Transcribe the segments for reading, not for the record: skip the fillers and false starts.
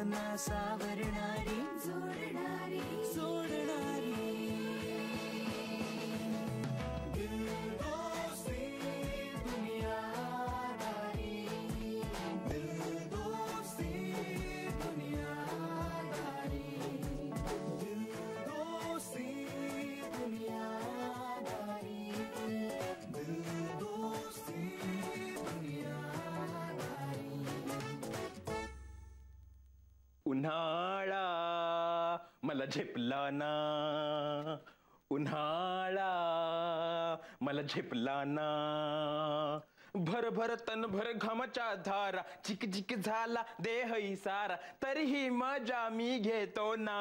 ना सावरणारी जोडणारी जोडणारी दिल दोस्ती दुनियादारी दिल दोस्ती दुनियादारी दिल दोस्ती दुनियादारी दिल दोस्ती दुनियादारी. उन्हाळा मला झेपला ना उन्हाळा मला झेपला ना भर भर तन भर घामाच्या धारा चिक चिक झाला देह सारा तरीही मजा मी घेतो ना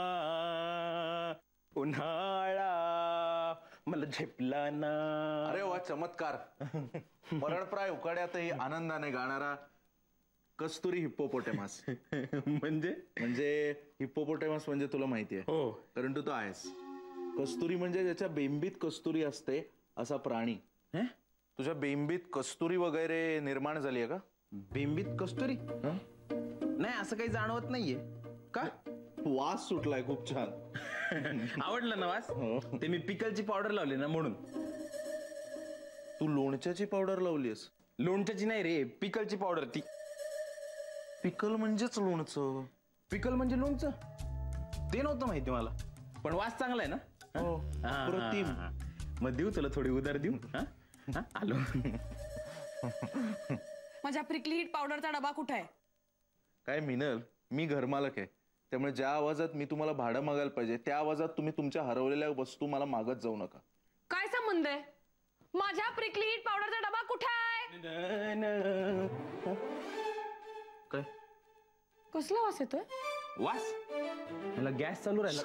उन्हाळा मला झेपला ना. अरे वा चमत्कार. मरणप्राय आनंदाने गाणारा कस्तुरी हिप्पोपोटेमस. म्हणजे हिप्पोपोटेमस म्हणजे तुला माहितीये हो, कारण तू तो आहेस. कस्तुरी म्हणजे ज्याच्या बेंबीत कस्तुरी असते असा प्राणी. तुझ्या बेंबीत कस्तुरी वगैरे निर्माण झाली आहे का? बेंबीत कस्तुरी नाही, असं काही जाणवत नाहीये का? वास सुटलाय खूप छान. आवडलं ना वास? ते मी पिकलची पावडर लावली ना म्हणून. तू लोणच्याची पावडर लावलीस? लोणच्याची नाही रे, पिकलची पावडर. ती पिकल म्हणजेच लोणचं. पिकल म्हणजे लोणचं ते नव्हतं माहिती मला, पण वास चांगला आहे ना. अप्रतिम. मग देऊ तुला थोडी उधार देऊ? आलो. माझ्या प्रिकली हीट पावडरचा डबा कुठे आहे? काय मिनल, मी घरमालक आहे, त्यामुळे ज्या आवाजात मी तुम्हाला भाडं मागायला पाहिजे त्या आवाजात तुम्ही तुमच्या हरवलेल्या वस्तू मला मागत जाऊ नका. काय संबंध आहे? माझ्या प्रिकली हीट पावडरचा डबा कुठे आहे? काय कसला वास येतोय? वास? मला गॅस चालू राहिला.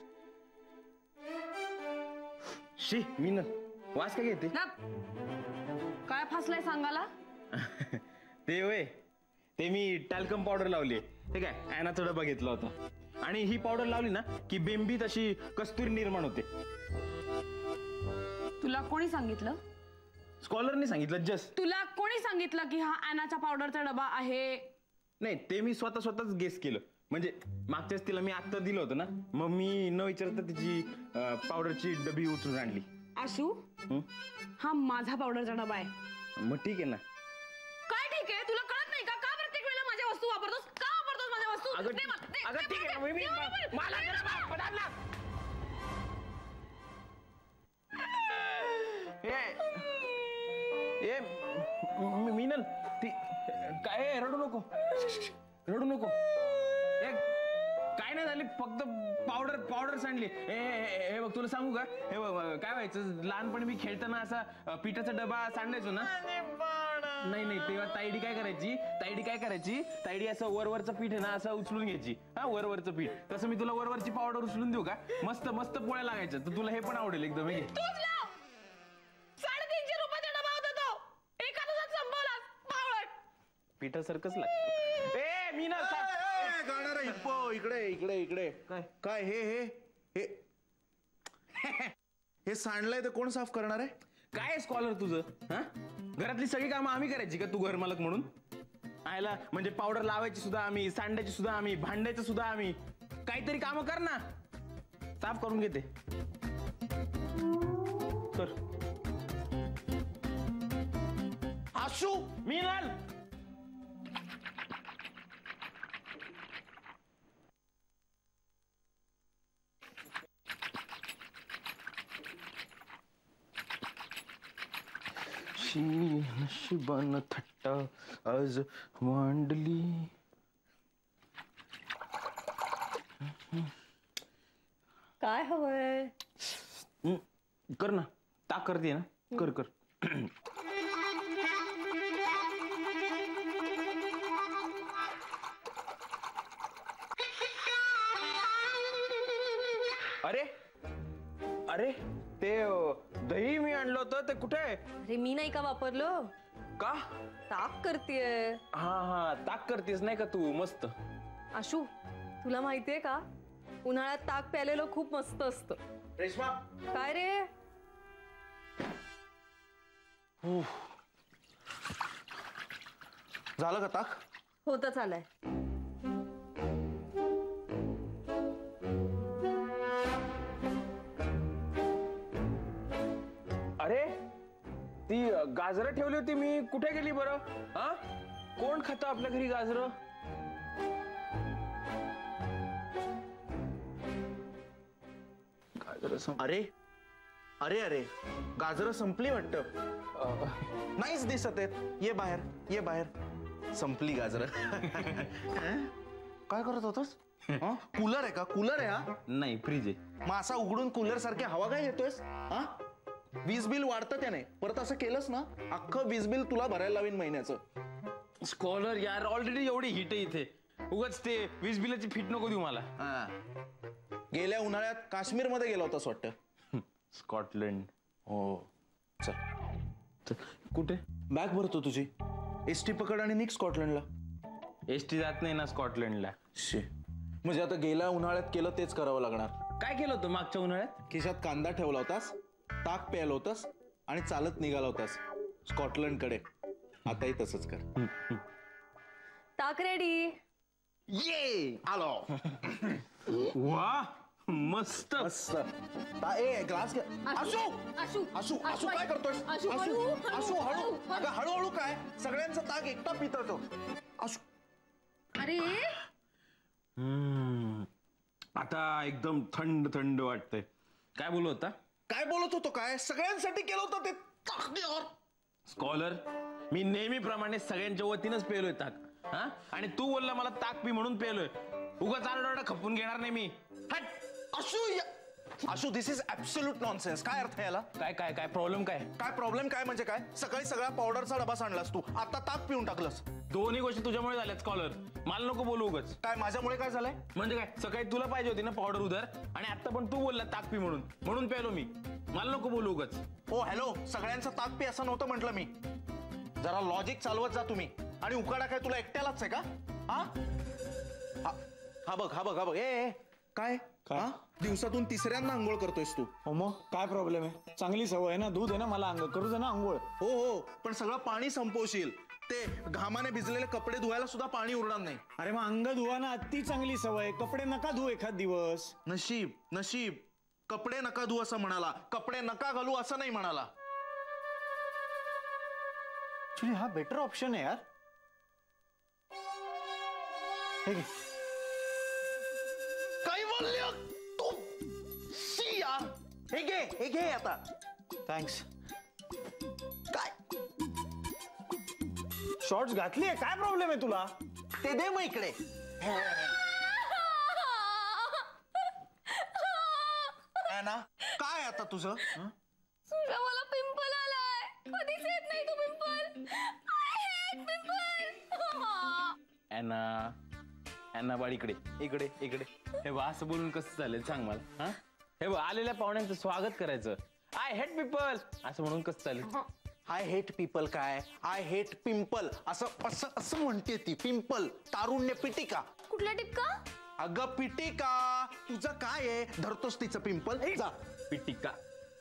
शी मीन वास काय घेते? काय फासलाय सांगाला? ते होय, ते मी टॅल्कम पावडर लावली. ठीक आहे, ॲनाचा डबा घेतला होता आणि ही पावडर लावली ना की बेंबीत अशी कस्तुरी निर्माण होते. तुला कोणी सांगितलं? स्कॉलरने सांगितलं. जस्ट तुला कोणी सांगितलं की हा ॲनाचा पावडरचा डबा आहे? नाही, ते मी स्वतःच गेस केलं. म्हणजे मागच्याच तिला मी आत्ता दिलं होतं ना, मग मी न विचारता तिची पावडरची डबी उचलून आणली. आशू, हा माझा पावडरचा डबा आहे. मग ठीक आहे ना. काय ठीक आहे? तुला कळत नाही का? का प्रत्येक वेळेला माझ्या वस्तू वापरतोस? का वापरतोस माझ्या वस्तू? अगं दे मला, दे, अगं दे, ठीक आहे, दे, मी दे, मला दे, जरा दे, पदार्थ लाग. ए मीनल, ती काय रडू नको, रडू नको. काय नाही झाली, फक्त पावडर सांडली. हे बघ तुला सांगू का, हे बघ काय व्हायचं, लहानपणी मी खेळताना असा पिठाचा डबा सांडायचो ना. नाही तेव्हा ताईडी काय करायची, ताईडी असं वरवरचं पीठ आहे ना असं उचलून घ्यायची. वरवरचं पीठ. तसं मी तुला वरवरची पावडर उचलून देऊ का? मस्त मस्त पोळ्या लागायच्या. तर तुला हे पण आवडेल एकदम. हे 350 रुपयाचा डबा होता तो. एका दिवसात संपवलास पावडर. पिठासारखंच लागतं. ए मी ना गाणारा हिप्पो, इकडे. काय हे हे सांडलंय तर कोण साफ करणार आहे? काय स्कॉलर तुझं? घरातली सगळी कामं आम्ही करायची का, तू घर मालक म्हणून? आयला म्हणजे पावडर लावायची सुद्धा आम्ही, सांडायची सुद्धा आम्ही, भांडायचं सुद्धा आम्ही. काहीतरी कामं कर ना. साफ करून घेते. कर. आशू, मीनल, नशिबान थट्टा आज मांडली. काय हवंय? कर ना, ताक करते ना. कर. अरे ते दही मी आणलं होतं ते कुठे आहे? अरे मी नाही का वापरलो. का? ताक करतेय. हा ताक करतेस नाही का तू? मस्त. आशू, तुला माहितीये का, उन्हाळ्यात ताक प्यायलेलं खूप मस्त असतं. रेश्मा, काय रे? झालं का ताक? होतच आलंय. गाजरं ठेवली होती मी, कुठे गेली बरं? हा, कोण खातं आपल्या घरी गाजरं? अरे अरे अरे गाजरं संपली वाटतं. नाहीच दिसत आहेत. ये बाहेर, ये बाहेर. संपली गाजरं. काय करत होतस? कूलर आहे का? कूलर आहे हा? नाही, फ्रीज आहे. मग असा उघडून कूलर सारखी हवा काय घेतोयस? हा, वीज बिल वाढतं त्याने. परत असं केलंस ना, अख्खं वीज बिल तुला भरायला लावीन महिन्याचं. स्कॉलर यार, ऑलरेडी एवढी हिट आहे इथे. उगाच ते वीज बिलाची फिट नको देऊ मला. हा, गेल्या उन्हाळ्यात काश्मीर मध्ये गेला होतास वाटतं. स्कॉटलंड. हो, चल. कुठे? बॅग भरतो तुझी. एसटी पकड आणि निघ स्कॉटलंडला. एसटी जात नाही ना स्कॉटलंडला. शे, म्हणजे आता गेल्या उन्हाळ्यात केलं तेच करावं लागणार. काय केलं होतं मागच्या उन्हाळ्यात? खिशात कांदा ठेवला होतास, ताक प्यायला होतास आणि चालत निघाला होतास स्कॉटलंडकडे. आताही तसंच कर. ताक रेडी. ये आलो. वा, मस्त. मस्त. ए ग्लास घे. आशू आशू आशू आशू काय करतोय? आशू, हळू, हळू, आशू हळू. हळू. अगं हळूहळू काय? सगळ्यांचा ताक एकटा पितो तो. आशू. अरे आता एकदम थंड थंड वाटतंय. काय बोलू होता? काय बोलत होतो? काय सगळ्यांसाठी केलं होतं ते ताक दे और. स्कॉलर, मी नेहमीप्रमाणे सगळ्यांच्या वतीनच पेलोय ताक. हा, आणि तू बोलला मला ताक पी म्हणून पेलोय. उगाच आरडाओरडा खपून घेणार नाही मी. हट. Ashu Ashu, this is absolute nonsense. काय अर्थ आहे याला? काय काय काय प्रॉब्लेम काय? काय प्रॉब्लेम काय म्हणजे काय? सकाळी सगळा पावडरचा डबा सांडलास तू, आता ताक पिऊन टाकलंस. दोन्ही गोष्टी तुझ्यामुळे झाल्यात स्कॉलर. मला नको बोलू उगाच. काय माझ्यामुळे काय झालंय? म्हणजे काय, सकाळी तुला पाहिजे होती ना पावडर उधर, आणि आता पण तू बोलला ताक पी म्हणून, म्हणून प्यालो मी. मला नको बोलू उगाच. ओ हॅलो, सगळ्यांचा ताक पी असं नव्हतं म्हटलं मी. जरा लॉजिक चालवत जा तुम्ही. आणि उकाडा काय तुला एकट्यालाच आहे का? हा हा बघ, हा बघ, हा बघ. ए काय काय? दिवसातून तिसऱ्यांदा आंघोळ करतोयस तू? हो मग काय प्रॉब्लेम आहे? चांगली सवय आहे ना, दूध आहे ना, मला अंग करू दे ना आंघोळ. हो हो, पण सगळं पाणी संपवशील. ते घामाने भिजलेले कपडे धुवायला सुद्धा पाणी उरणार नाही. अरे मग अंग धुवा ना, अति चांगली सवय. कपडे नका धुवू एखाद दिवस. नशीब नशीब. कपडे नका धुवू असं म्हणाला, कपडे नका घालू असं नाही म्हणाला. ऍक्च्युली हा बेटर ऑप्शन आहे यार. हे घे. काय बोलले तू? शी यार. हे घे, हे घे आता. थँक्स. काय शॉर्ट्स घातलीये, काय प्रॉब्लेम आहे तुला? ते दे मग इकडे. ना काय आता तुझं? सुजा, मला पिंपल आलाय. कधीच येत नाही तो pimple. I hate pimple. Anna बाळ, इकडे इकडे इकडे. हे बा, असं बोलून कसं चालेल सांग मला? हा, हे बा, आलेल्या पाहुण्यांचं स्वागत करायचं. आय हेट पीपल असं म्हणून कसं चालेल? आय हेट पीपल काय? आय हेट पिंपल असं असं असं म्हणते ती. पिंपल, तारुण्य पिटिका. कुठला टिपका? अगं पिटिका. तुझं काय आहे? धरतोस तिचं पिंपल? जा. पिटिका.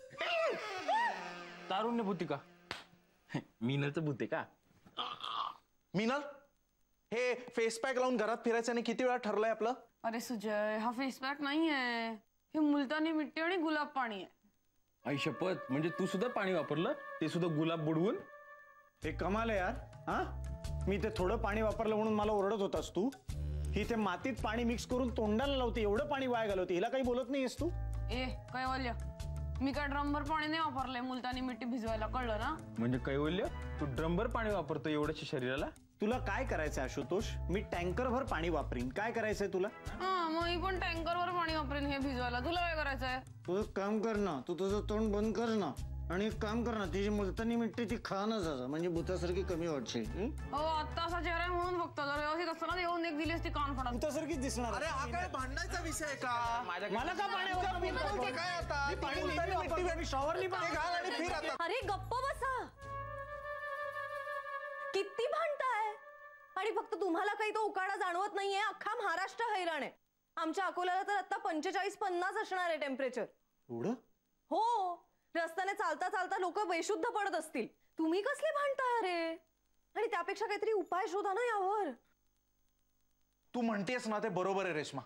तारुण्य भूतिका. मीनलचं भूते का? मिनल, हे फेस पॅक लावून घरात फिरायचं आणि किती वेळा ठरलंय आपलं? अरे सुजय, हा फेस पॅक नाही आहे. हे मुलतानी मिट्टी आणि गुलाब पाणी आहे. आई शपथ, म्हणजे तू सुद्धा पाणी वापरलं, ते सुद्धा गुलाब बुडवून? हे कमाल आहे यार. हा, मी ते थोडं पाणी वापरलं म्हणून मला ओरडत होतास तू. ही ते मातीत पाणी मिक्स करून तोंडाला लावते, एवढं पाणी वाया घालवते. हिला काही बोलत नाहीयेस तू? ए काय बोलल्या, मी काय ड्रमभर पाणी नाही वापरलंय मुलतानी मिट्टी भिजवायला, कळलं ना? म्हणजे कैवल्य, तू ड्रमभर पाणी वापरतो एवढ्याच्या शरीराला? तुला काय करायचंय आशुतोष? मी टँकरभर पाणी वापरीन. काय करायचंय तुला? हा, मग मी पण टँकरवर पाणी वापरेन हे भिजवायला. तुला काय करायचंय? तू एक काम कर ना, तू तुझं तोंड बंद कर ना, आणि एक काम कर ना, तिची मुलतानी मिट्टी ती खा ना जरा, म्हणजे भूतासारखी कमी वाटशील. हो, आता असा चेहरा आहे म्हणून फक्त. जर व्यवस्थित असताना येऊन एक दिली असती कान फडा. भूतासारखीच दिसणार. अरे हा काय भांडणाचा विषय आहे का? मला का पाणी वापरतो? काय आता? मी पाणी नेहमी वापरतो. मी शॉवरनी ते पाणी घाल आणि फिर आता. अरे गप्प बसा. किती भांडताय? आणि फक्त तुम्हाला काही तो उकाडा जाणवत नाहीये, अख्खा महाराष्ट्र हैराण आहे. आमच्या अकोल्याला तर आता 45-50 असणार आहे टेम्परेचर. एवढं? हो, रस्त्याने चालता चालता लोक बेशुद्ध पडत असतील. तुम्ही कसले भांडताय अरे? आणि त्यापेक्षा काहीतरी उपाय शोधा ना यावर. तू म्हणतेस ना ते बरोबर आहे रेश्मा.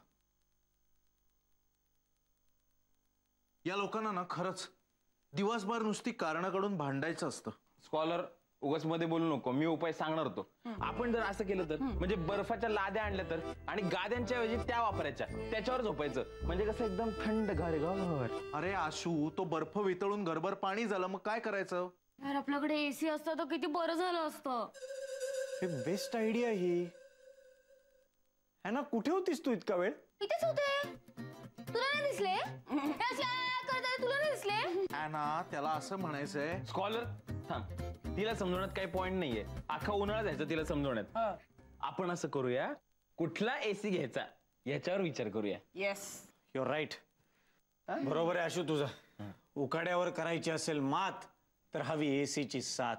या लोकांना ना खरंच दिवसभर नुसती कारणं काढून भांडायचं असतं. स्कॉलर उगाच मध्ये बोलू नको, मी उपाय सांगणार होतो. आपण जर असं केलं तर म्हणजे बर्फाच्या लाद्या आणल्या तर आणि गाद्यांच्या ऐवजी त्या वापरायच्या, त्याच्यावर झोपायचं. म्हणजे कसं एकदम थंड गार. अरे आशू, तो बर्फ वितळून घरभर पाणी झालं, मग काय करायचं? यार आपल्याकडे एसी असतं तर किती बरं झालं असतं. हे बेस्ट आयडिया ही है ना. कुठे होतीस तू इतका वेळ? इथेच होते. तुला नाही दिसले? हे असल्या करत आहे, तुला नाही दिसले? ना त्याला असं म्हणायचंय. स्कॉलर थांब, तिला समजवण्यात काही पॉइंट नाहीये. अख्खा उन्हाळा जायचं तिला समजवण्यात. आपण असं करूया, कुठला एसी घ्यायचा याच्यावर विचार करूया. येस. Your right. बरोबर आहे आशू तुझं. उकाड्यावर करायची असेल मात तर हवी एसीची साथ.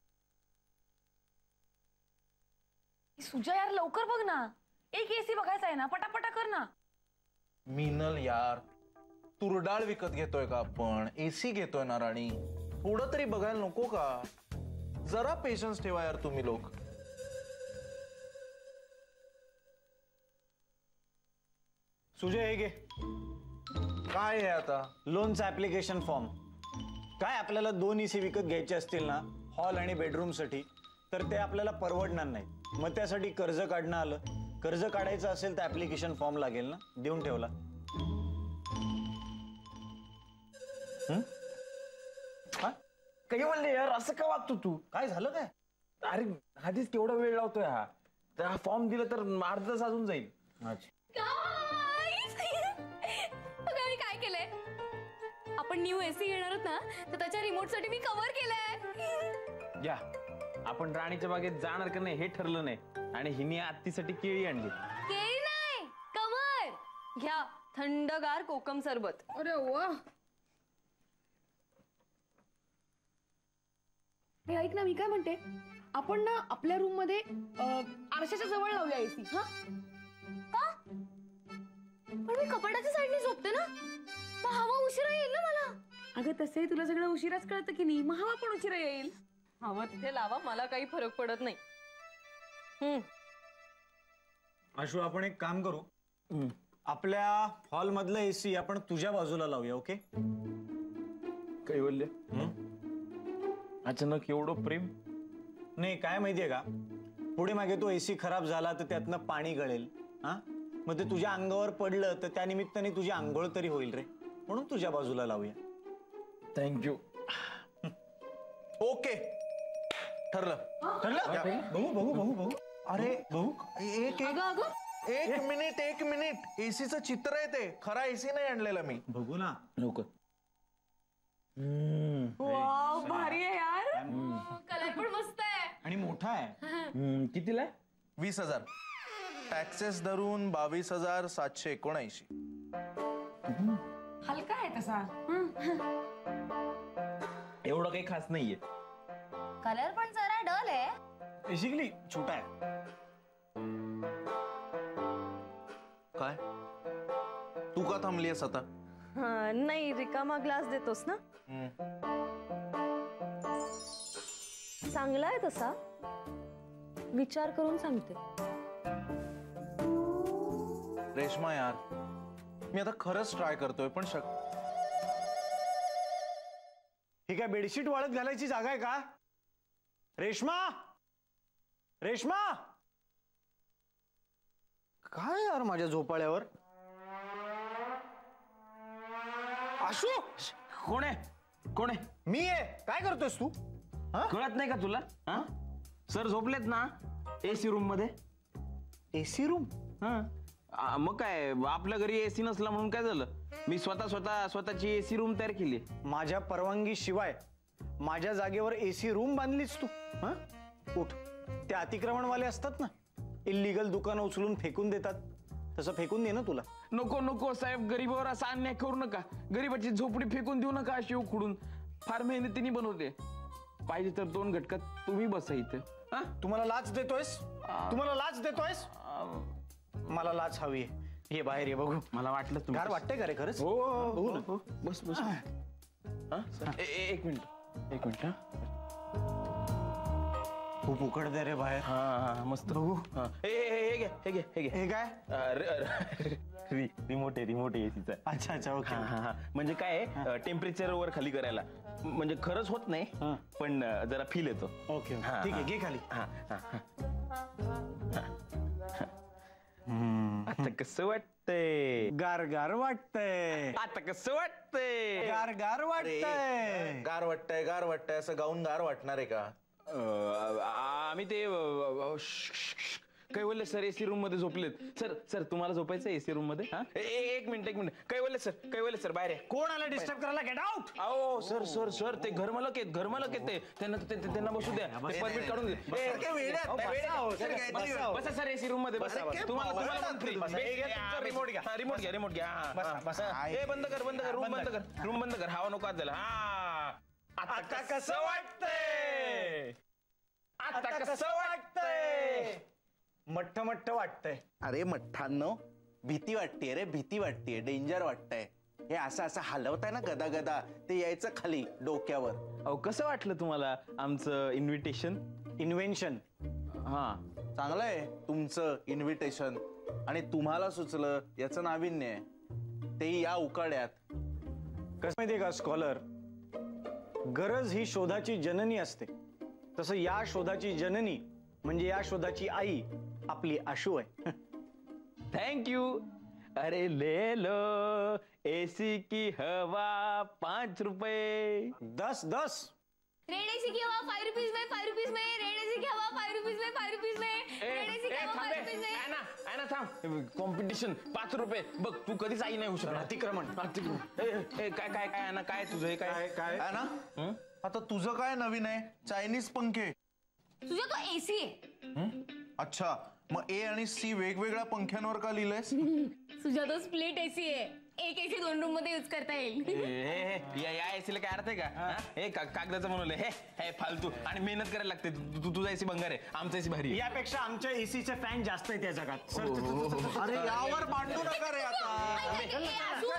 सुजा यार लवकर बघ ना, एक एसी बघायचा आहे ना, पटापटा कर ना. मिनल यार, तुरडाळ विकत घेतोय का आपण? एसी घेतोय ना राणी. थोडं तरी बघायला नको का? जरा पेशन्स ठेवा यार तुम्ही लोक. सुजय हे घे, काय आहे आता? लोनचा ऍप्लिकेशन फॉर्म. काय आपल्याला 2 एसी विकत घ्यायचे असतील ना हॉल आणि बेडरूम साठी, तर ते आपल्याला परवडणार नाही. मग त्यासाठी कर्ज काढणं आलं. कर्ज काढायचं असेल तर ऍप्लिकेशन फॉर्म लागेल ना, देऊन ठेवला. काही म्हणले यार, असं का वागतो तू? काय झालं काय? अरे आधीच केवढा वेळ लावतोय हा. तर हा फॉर्म दिला तर अर्धा तास अजून जाईल. बघा मी काय केलंय. आपण न्यू एसी घेणार आहोत ना, तर त्याच्या रिमोट साठी मी कव्हर केलंय. या आपण राणीच्या बागेत जाणार का नाही हे ठरलं नाही, आणि हिने आत्तीसाठी केळी आणली. केळी नाही, कव्हर. घ्या थंडगार कोकम सरबत. अरे वा. हे ऐक ना, मी काय म्हणते, आपण ना आपल्या रूम मध्ये आरशाच्या जवळ लावूया एसी. हा का? पण मी कपाटाच्या साईडने झोपते ना, मग हवा उशिरा येईल ना मला. अगं तसंही तुला सगळं उशिराच कळतं की नाही, मग हवा पण उशिरा येईल. हवं तिथे लावा, मला काही फरक पडत नाही. आशू आपण एक काम करू, आपल्या हॉल मधलं एसी आपण तुझ्या बाजूला लावूया. ओके? काही बोलले? अचानक एवढं प्रेम? नाही काय माहितीये का, पुढे मागे तो एसी खराब झाला तर त्यातनं पाणी गळेल. हा, मग ते तुझ्या अंगावर पडलं तर त्या निमित्ताने तुझी आंघोळ तरी होईल रे, म्हणून तुझ्या बाजूला लावूया. थँक्यू. ओके, ठरलं. बघू बघू बघू बघू. अरे बघू. एक मिनिट. एसीचं चित्र आहे ते, खरा एसी नाही आणलेला मी. बघू ना लवकर. वाव, भारी आहे यार. कलर पण मस्त आहे. आणि मोठा आहे. कितीला? 20,000 टॅक्सेस धरून 22,779. हलका आहे तसा. एवढं काही खास नाहीये. कलर पण जरा डल आहे. बेसिकली छोटा आहे. काय तू का थांबलीस आता? नाही, रिकामा ग्लास देतोस ना. चांगला आहे तसा, विचार करून सांगते. रेश्मा यार, मी आता खरंच ट्राय करतोय पण ही काय बेडशीट वाळत घालायची जागा आहे का? रेश्मा, रेश्मा, काय यार माझ्या झोपाळ्यावर? आशू, कोण आहे? कोण आहे? मी आहे. काय करतोयस तू? कळत नाही का तुला? हा, सर झोपलेत ना एसी रूम मध्ये. AC room? हा, मग काय, आपल्या घरी एसी नसला म्हणून काय झालं, मी स्वतःची एसी रूम तयार केली. माझ्या परवानगी शिवाय माझ्या जागेवर एसी रूम बांधलीस तू? हा, उठ. ते अतिक्रमणवाले असतात ना, इल्लीगल दुकानं उचलून फेकून देतात, तसं फेकून दे ना तुला. नको नको साहेब, गरीबावर असा अन्याय करू नका. गरीबाची झोपडी फेकून देऊ नका अशी उखडून. फार मेहनतीने बनवते. पाहिजे तर 2 घटकात तुम्ही बसा इथे. तुम्हाला लाच देतोयस? तुम्हाला लाच देतोयस? मला लाच हवी आहे. ये बाहेर ये, बघू. मला वाटलं तुम्ही गार वाटतंय का रे खरंच? हो बघू हो ना. हो. बस बस. एक मिनिट. खूप उकडते रे बाहेर. हा हा मस्त बघू. हे घे हे घे हे घे. हे काय? रिमोट आहे एसीचा. अच्छा अच्छा ओके. हा हा म्हणजे काय टेम्परेचर वर खाली करायला म्हणजे खरंच होत नाही हा. पण जरा फील येतो. ओके हा, ठीक आहे हा. घे खाली. हा हा हा. आता कसं वाटतंय? गार गार वाटतंय. आता कसं वाटतंय? गार गार वाटतंय. गार वाटतंय असं गाऊन गार वाटणार आहे का? आम्ही ते कैवल्य सर एसी रूम मध्ये झोपलेत. सर सर तुम्हाला झोपायचं एसी रूम मध्ये? हा एक मिनिट कैवल्य सर बाहेर आहे. कोण आलं डिस्टर्ब करायला? Get out. अहो सर सर सर ते घरमालक आहेत त्यांना बसू द्या. परमिट काढून दे. बसा सर एसी रूम मध्ये बसा. रिमोट घ्या. ए बंद कर रूम बंद कर हवा नको आत. हा आता कसं वाटतंय? आता कसं वाटतंय? मठ्ठ मठ्ठ वाटतंय. अरे मठ्ठांनो भीती वाटतेय रे, भीती वाटतेय, डेंजर वाटतंय. हे असं असं हलवताय ना गदा गदा ते यायचं खाली डोक्यावर. अहो कसं वाटलं तुम्हाला आमचं इन्व्हिटेशन? इन्व्हेन्शन. हा चांगलं आहे तुमचं इन्व्हिटेशन आणि तुम्हाला सुचलं याचं नाविन्य आहे, तेही या उकाड्यात. कसं माहितीये का स्कॉलर, गरज ही शोधाची जननी असते. तसं या शोधाची जननी म्हणजे या शोधाची आई आपली आशू आहे. थँक्यू. अरे ले लो एसी की हवा 5 रुपये. 10. रेड एसी की हवा 5 रुपीज में 5 रुपीज में. रेड एसी की हवा 5 रुपीज में 5 रुपीज में. रेड एसी की हवा 5 रुपीज में. ना थांब. कॉम्पिटिशन 5 रुपये. बघ तू कधीच आई नाही होऊ शकत. अतिक्रमण. काय ना काय तुझं हे काय काय आहे ना? आता तुझं काय नवीन आहे? चायनीज पंखे. तुझा तो एसी आहे. अच्छा मग ए आणि सी वेगवेगळ्या पंख्यांवर का लिहिलंयस? तुझा तो स्प्लिट एसी आहे. एक एसी 2 रूम मध्ये यूज करता येईल. या एसीला काय अर्थ आहे का? हे कागदाचं बनवलंय. हे फालतू आणि मेहनत करायला लागते. तुझा एसी भंगार आहे, आमचा एसी भारी आहे. यापेक्षा आमच्या एसीचे फॅन जास्त आहेत या जगात. अरे यावर भांडू नका रे आता.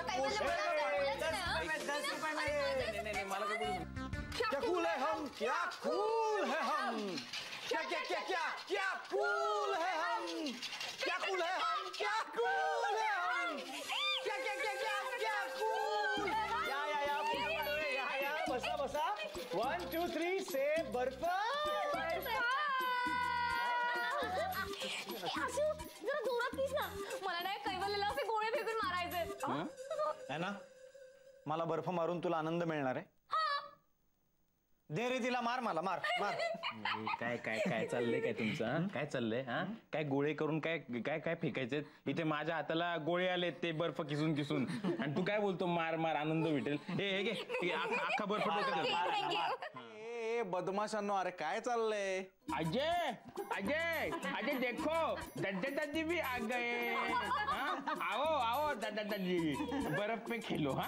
मला काय बोलू? क्या कूल है हम, क्या कूल है हम, क्या क्या क्या क्या क्या कूल है हम, क्या कूल है हम, क्या कूल है हम, क्या क्या क्या क्या क्या कूल. या बसा 1 2 3 से बर्फ. आशू जरा जोरात प्लीज ना. मला नाही कैवल्यला असे गोळे फेकून मारायचे. है ना? मला बर्फ मारून तुला आनंद मिळणार आहे. दे रे तिला. मार मला. मार. काय काय काय चाललंय काय तुमचं? हा? काय चाललंय? हा काय गोळे करून काय काय काय फेकायचे? इथे माझ्या हाताला गोळे आले ते बर्फ किसून आणि तू काय बोलतो मार मार आनंद भेटेल. हे घे अख्खा बर्फ डोक्यात. ए बदमाशांनो अरे काय चाललंय? अजय अजय अजय देखो दादा दादी भी आ गए. आओ दादा दादी बर्फ पे खेलो. हा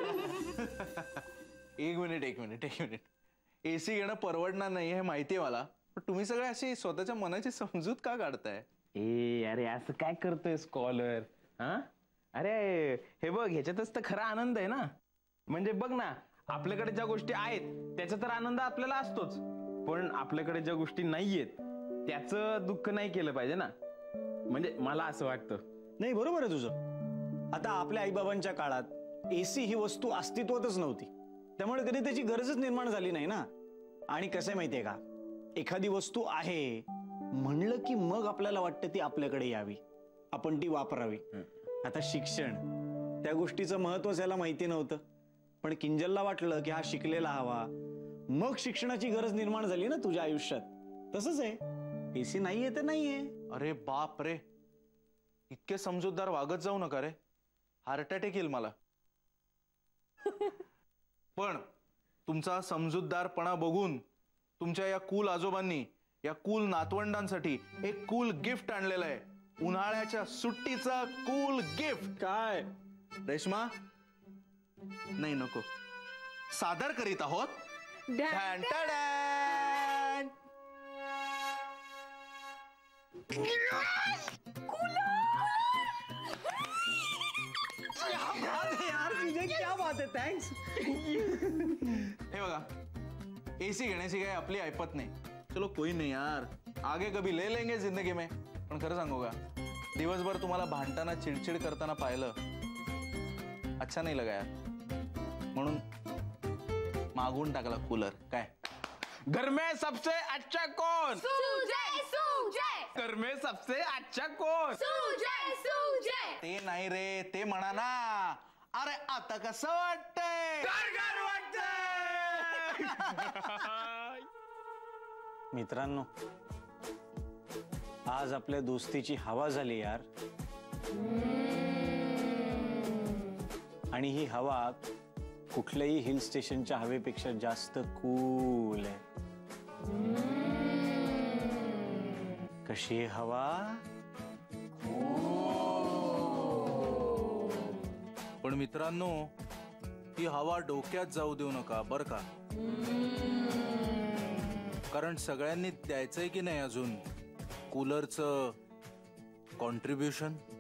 एक मिनिट. एसी घेणं परवडणार नाही हे माहितीये मला, पण तुम्ही सगळे अशी स्वतःच्या मनाची समजूत का काढताय? अरे असं काय करतोय स्कॉलर? हा अरे हे बघ ह्याच्यातच तर खरा आनंद आहे ना. म्हणजे बघ ना आपल्याकडे ज्या गोष्टी आहेत त्याचा तर आनंद आपल्याला असतोच, पण आपल्याकडे ज्या गोष्टी नाहीयेत त्याचं दुःख नाही केलं पाहिजे ना. म्हणजे मला असं वाटतं. नाही बरोबर आहे तुझं. आता आपल्या आईबाबांच्या काळात एसी ही वस्तू अस्तित्वातच नव्हती, त्यामुळे कधी त्याची गरजच निर्माण झाली नाही ना. आणि कसं आहे माहितीये का, एखादी वस्तू आहे म्हणलं की मग आपल्याला वाटतं ती आपल्याकडे यावी, आपण ती वापरावी. आता शिक्षण त्या गोष्टीचं महत्व याला माहिती नव्हतं, पण किंजलला वाटलं की हा शिकलेला हवा, मग शिक्षणाची गरज निर्माण झाली ना तुझ्या आयुष्यात. तसंच आहे, एसी नाहीये तर नाहीये. अरे बाप रे, इतके समजूतदार वागत जाऊ नका रे, हार्ट अटॅक येईल मला. पण तुमचा समजूतदारपणा बघून तुमच्या या कूल आजोबांनी या कूल नातवंडांसाठी एक कूल गिफ्ट आणलेलं आहे. उन्हाळ्याच्या सुट्टीचा कूल गिफ्ट. काय रेश्मा? नाही नको. सादर करीत आहोत ढॅन टॅडॅन. यार तुझे क्या बात है. थँक्स. हे बघा, एसी घेण्याची काही आपली ऐपत नाही. चलो कोई नहीं यार, आगे कभी ले लेंगे जिंदगी में. पण खरं सांगू का, दिवसभर तुम्हाला भांडताना चिडचिड करताना पाहिलं अच्छा नाही लगा यार. म्हणून मागून टाकला कूलर. काय घर में सबसे अच्छा कौन? सुजय सुजय घर में सबसे अच्छा कौन? सुजय सुजय. ते नाही रे, ते म्हणा ना. अरे आता कसं वाटतंय? घर वाटतंय. मित्रांनो, आज आपल्या दोस्तीची हवा झाली यार. आणि ही हवा कुठल्याही हिल स्टेशनच्या हवेपेक्षा जास्त कूल आहे. कशी आहे हवा? पण मित्रांनो, ही हवा डोक्यात जाऊ देऊ नका बर का. कारण सगळ्यांनी द्यायचंय की नाही अजून कूलरचं कॉन्ट्रीब्युशन.